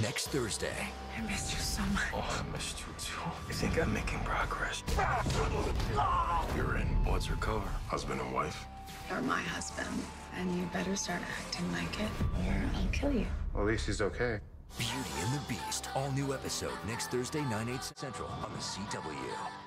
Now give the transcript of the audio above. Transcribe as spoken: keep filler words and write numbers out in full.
Next Thursday. I missed you so much. Oh, I missed you too. You think I'm making progress? You're in What's Her Cover? Husband and wife. You're my husband, and you better start acting like it, or I'll kill you. Well, at least he's okay. Beauty and the Beast. All new episode next Thursday, nine, eight central on the C W.